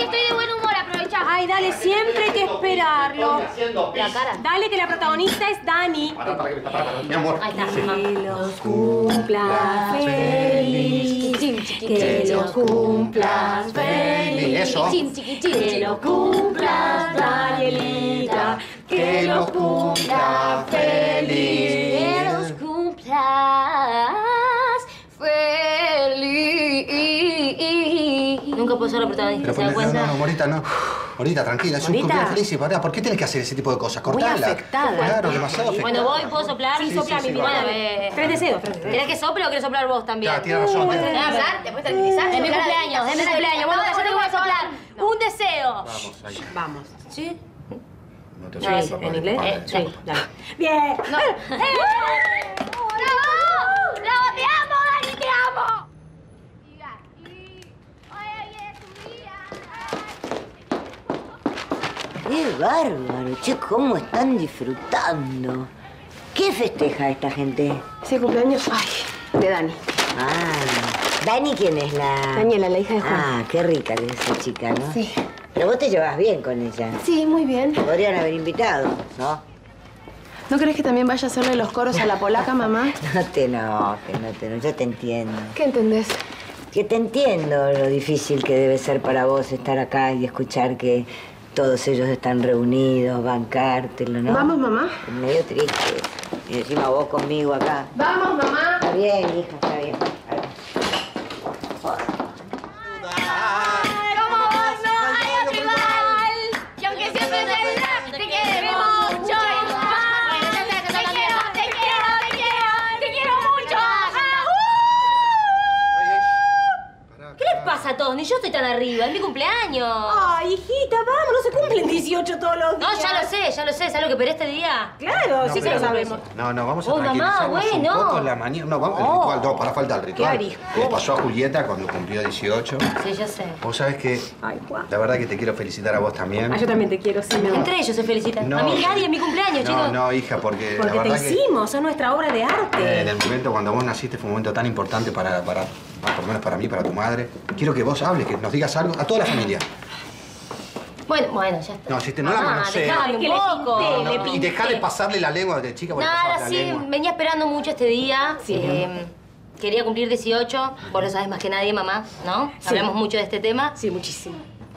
estoy de buen humor, aprovecha. Ay, dale, siempre hay que esperarlo. La cara. Dale, que la protagonista es Dani. Para, mi amor. Ahí está. Que los cumplas feliz. Que los cumplas feliz. Eso. Que los cumplas, Danielita. Que los cumplas feliz. Que los cumplas feliz. Nunca puedo ser la protagonista, ¿se da cuenta? No, Morita, no. Morita, tranquila, es un Morita. cumpleaños feliz. ¿Por qué tienes que hacer ese tipo de cosas? Cortala. Muy afectada. Claro, demasiado afectada. Bueno, voy, ¿puedo soplar? Sí, sopla, mi vida. Bueno, Tres deseos. ¿querés que sople o querés soplar vos también? Ya, tiene razón. ¿Te puedes hablar? ¿Te puedes tranquilizar? Es mi cumpleaños, es mi cumpleaños. Bueno, yo tengo que soplar un deseo. Vamos, ahí. Vamos. ¿Sí? No te Sí, oyes, ¿en inglés? Vale. Sí, dale. Bien. ¡Bravo! ¡Bravo! ¡Te amo, Dani! ¡Te amo! ¡Qué bárbaro! Che, ¿cómo están disfrutando? ¿Qué festeja esta gente? Ese cumpleaños, ay, de Dani. Ah, ¿Dani quién es la...? Daniela, la hija de Juan. Ah, qué rica que es esa chica, ¿no? Sí. Pero vos te llevas bien con ella. Sí, muy bien. Te podrían haber invitado, ¿no? ¿No crees que también vaya a hacerle los coros a la polaca, mamá? No te enojes, no te enojes. Yo te entiendo. ¿Qué entendés? Que te entiendo lo difícil que debe ser para vos estar acá y escuchar que todos ellos están reunidos, bancártelo, ¿no? ¿Vamos, mamá? Es medio triste. Y encima vos conmigo acá. ¡Vamos, mamá! Está bien, hija, está bien. ¡Como vos no hay otro igual! Y aunque siempre te te queremos mucho igual. Te quiero mucho. ¿Qué les pasa a todos? Ni yo estoy tan arriba, es mi cumpleaños. Ay, hijita, vamos, no se cumplen 18 todos los días. No, ya lo sé, ¿sabes lo que esperé este día? Claro, sí que lo sabemos. No, vamos a Oh, mamá, tranquilizarnos un bueno. poco en la mañana. No, vamos, el ritual, no, para falta el ritual. arisco. Le pasó a Julieta cuando cumplió 18. Sí, ya sé. Vos sabés que, Ay, Juan. la verdad que te quiero felicitar a vos también. Ah, yo también te quiero, sí, mi amor. Entre ellos se felicitan. No. A mí nadie es mi cumpleaños, chicos. No, hija, porque Porque la te verdad que hicimos, es nuestra obra de arte. en el momento cuando vos naciste fue un momento tan importante por lo menos para mí, para tu madre. Quiero que vos hables, que nos digas algo a toda la familia. Bueno, ya está. No, si te no la Mamá, conocés. dejame un Que le poco. pinté, No, le y pinté. dejá de pasarle la lengua de chica. porque Nada, pasabas la sí, lengua. venía esperando mucho este día. Sí. Quería cumplir 18, vos lo sabés más que nadie, mamá, ¿no? Sí. Hablamos mucho de este tema. Sí, muchísimo.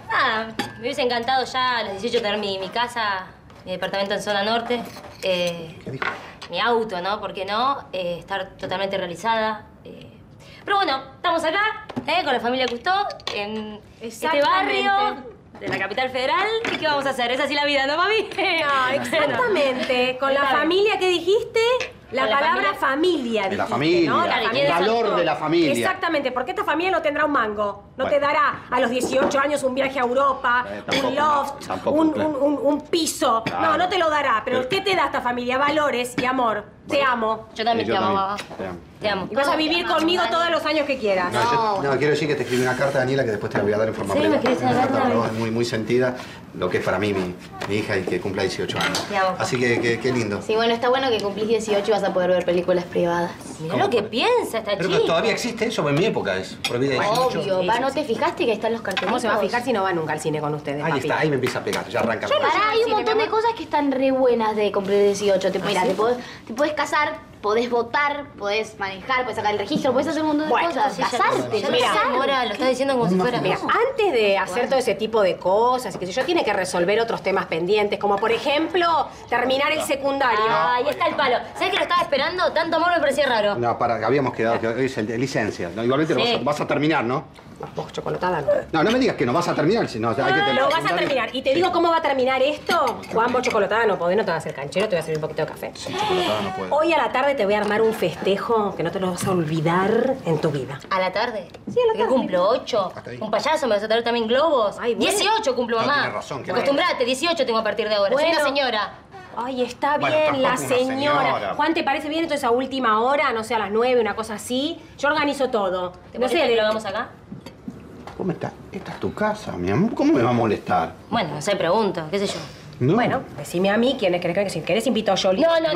Me hubiese encantado ya a los 18 tener mi casa, mi departamento en zona norte. ¿Qué dijo? Mi auto, ¿no? ¿Por qué no? Estar totalmente realizada. Pero bueno, estamos acá, con la familia Cousteau, en este Exactamente. barrio de la capital federal. ¿Y qué vamos a hacer? Es así la vida, ¿no, mami? No, exactamente. Con la familia que dijiste, la Con la palabra familia. De la dijiste, familia, ¿no? Claro, el ¿quién es valor alto? de la familia. Exactamente, porque esta familia no tendrá un mango. No Bueno. te dará a los 18 años un viaje a Europa, Tampoco, un loft, tampoco, un, claro. un piso. Claro. No, no te lo dará. Pero ¿qué te da esta familia? Valores y amor. Te amo. Yo también te amo, mamá. Te amo. Te amo. Y vas a vivir conmigo todos los años que quieras. No, quiero decir que te escribí una carta, Daniela, que después te la voy a dar en forma ¿Sí? privada. ¿Me escribiste una carta? para vos, es muy, muy sentida, lo que es para mí, mi hija, y que cumpla 18 años. Te amo. Así que qué lindo. Sí, bueno, está bueno que cumplís 18 y vas a poder ver películas privadas. Mirá lo que piensa esta Pero chica. todavía existe eso, en mi época es prohibida 18. Obvio, ¿no te fijaste que ahí están los carteles? ¿Cómo se va a fijar si no va nunca al cine con ustedes, Ahí papi? está, ahí me empieza a pegar, ya arranca. Pará, hay un Sí, montón mi de amor. cosas que están re buenas de cumplir 18. Mira, te podés casar, podés votar, podés manejar, podés sacar el registro, podés hacer un montón de Bueno, cosas. Sí, ya Casarte, lo mira, sé, Mora, lo estás diciendo como si fuera... Mira, antes de hacer todo ese tipo de cosas y qué sé yo, tiene que resolver otros temas pendientes, como por ejemplo, terminar el secundario. Ahí está el palo. ¿Sabes que lo estaba esperando? Tanto amor me parecía raro. No, habíamos quedado que hoy es el de licencia. No, igualmente Sí. vas a terminar, ¿no? Vos, chocolatada, no. No me digas que no vas a terminar, sino hay que terminar. Lo vas a terminar. Y te digo cómo va a terminar esto. Juan, vos chocolatada no podés, no te vas a hacer canchero, te voy a servir un poquito de café. Sí, chocolatada no puedo. Hoy a la tarde te voy a armar un festejo que no te lo vas a olvidar en tu vida. ¿A la tarde? Sí, a la ¿Qué tarde. cumplo? ¿8? Hasta ahí. ¿Un payaso? ¿Me vas a traer también globos? Ay, bueno. 18 cumplo, No, mamá. tienes razón, claro. Acostumbrate, 18 tengo a partir de ahora. Soy Bueno. una señora. Ay, está Bueno, bien, la tampoco una señora. señora. Juan, ¿te parece bien entonces a última hora? No sé, a las 9, una cosa así. Yo organizo todo. ¿Te No molesta sé, que lo hagamos acá? ¿Cómo está? Esta es tu casa, mi amor. ¿Cómo me va a molestar? Bueno, no sé, pregunto, qué sé yo. No. Bueno, decime a mí quiénes querés que si querés invito a Yoli. No, No, que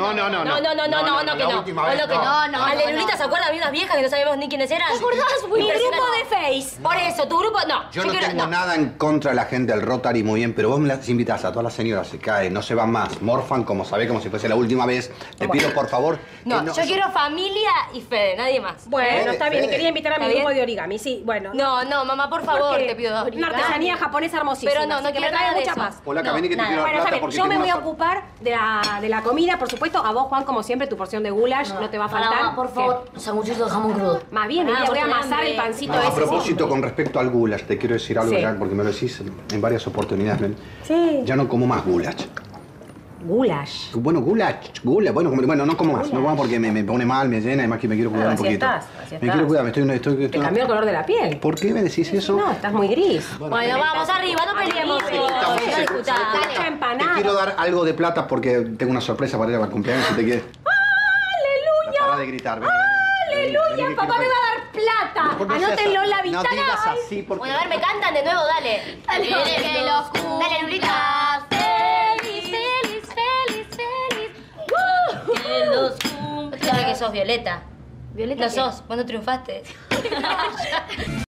la no. última vez, No, que no. no. Al de Lulita, ¿se acuerdan? Había unas viejas que no sabíamos ni quiénes eran. ¿Te acordás? Fue Mi grupo Impresionante. de 6. Por eso, tu grupo, no. Yo no quiero- tengo nada en contra de la gente del Rotary, muy bien, pero vos me las invitas a todas las señoras, se caen, no se van más, morfan como sabés, como si fuese la última vez. Te pido, por favor, No, que yo quiero familia y Fede, nadie más. Bueno, Fede, está bien. Fede. Quería invitar a mi ¿Está grupo bien? de origami, sí, bueno. No, mamá, por favor, Porque te pido. Una artesanía japonesa hermosísima. Pero no así que quiero me trae nada de muchas eso. más. Hola, No, Camini, que te nada. quiero dar Bueno, está plata bien. porque Yo me tengo voy a una fa- ocupar de la comida, por supuesto. A vos, Juan, como siempre, tu porción de goulash no te va a faltar. Mamá, por favor, sanguchito de jamón crudo. Más bien, Ah, voy a porque amasar hambre. el pancito No, ese. a propósito, con respecto al goulash, te quiero decir algo Sí. ya, porque me lo decís en varias oportunidades. Sí. Ya no como más goulash. Goulash. Bueno, goulash, bueno, no como más, no como porque me pone mal, me llena, además que me quiero cuidar un así poquito. estás, así Me estás. quiero cuidar, Te cambió el color de la piel. ¿Por qué me decís eso? No, estás muy gris. Bueno, vamos arriba, no peleemos. estamos No en- discutamos. Mucha Te empanada. quiero dar algo de plata porque tengo una sorpresa para ir al cumpleaños si te quieres. ¡Aleluya! Para de gritar, ven, ¡Aleluya! Papá me va a dar plata. Anótenlo en la No ventana. digas Ay. así porque... Bueno, a ver, me cantan de nuevo, dale. Dale, que los Dale, Lulita. Feliz, feliz, feliz, feliz. Que los cumpla. Que sos Violeta. Violeta, No ¿qué? sos, vos no triunfaste.